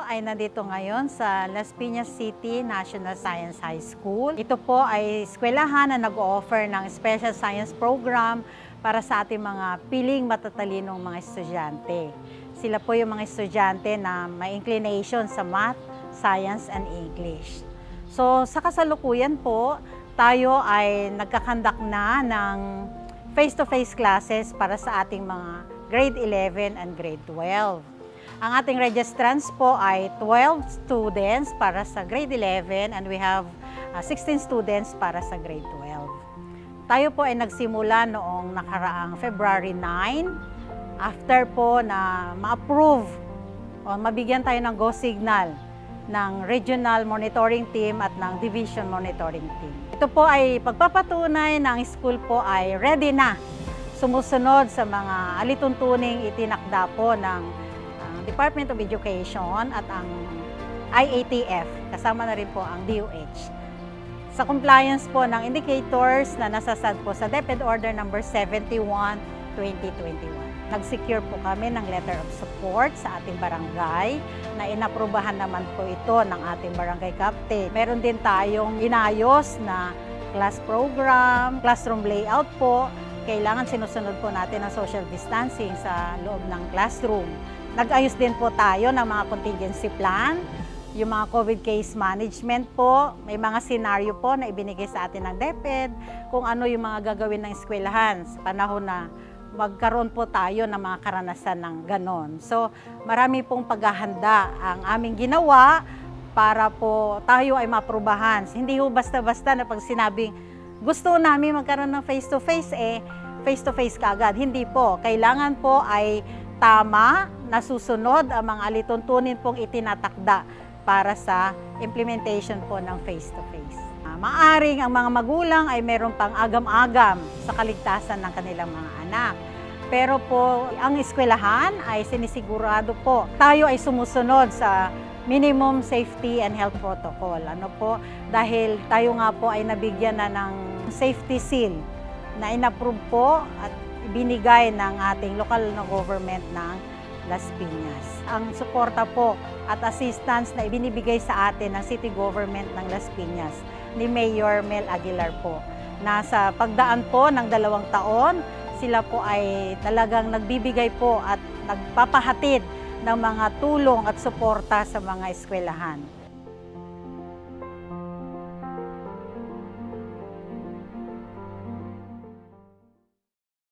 ay nandito ngayon sa Las Piñas City National Science High School. Ito po ay eskwelahan na nag-o-offer ng special science program para sa ating mga piling matatalinong mga estudyante. Sila po yung mga estudyante na may inclination sa math, science, and English. So sa kasalukuyan po, tayo ay nagkakandak na ng face-to-face classes para sa ating mga grade 11 and grade 12. Ang ating registrants po ay 12 students para sa grade 11 and we have 16 students para sa grade 12. Tayo po ay nagsimula noong nakaraang February 9 after po na ma-approve o mabigyan tayo ng go signal ng Regional Monitoring Team at ng Division Monitoring Team. Ito po ay pagpapatunay ng school po ay ready na sumusunod sa mga alituntuning itinakda po ng Department of Education at ang IATF, kasama na rin po ang DOH. Sa compliance po ng indicators na nasasad po sa DepEd Order number 71/2021. Nag-secure po kami ng letter of support sa ating barangay na inaprubahan naman po ito ng ating barangay captain. Meron din tayong inayos na class program, classroom layout po. Kailangan sinusunod po natin ang social distancing sa loob ng classroom. Nag-ayos din po tayo ng mga contingency plan, yung mga COVID case management po, may mga scenario po na ibinigay sa atin ng DepEd kung ano yung mga gagawin ng eskwelahan sa panahon na magkaroon po tayo ng mga karanasan ng ganon. So marami pong paghahanda ang aming ginawa para po tayo ay maprubahan. Hindi po basta-basta na pag sinabing gusto namin magkaroon ng face-to-face, face-to-face kaagad. Hindi po. Kailangan po ay tama, nasusunod ang mga alituntunin pong itinatakda para sa implementation po ng face-to-face. Maaring ang mga magulang ay meron pang agam-agam sa kaligtasan ng kanilang mga anak. Pero po, ang eskwelahan ay sinisigurado po tayo ay sumusunod sa minimum safety and health protocol. Ano po? Dahil tayo nga po ay nabigyan na ng safety seal na inapprove po at binigay ng ating lokal na government ng Las Piñas. Ang suporta po at assistance na ibinibigay sa atin ng City Government ng Las Piñas ni Mayor Mel Aguilar po. Nasa pagdaan po ng 2 taon, sila po ay talagang nagbibigay po at nagpapahatid ng mga tulong at suporta sa mga eskwelahan.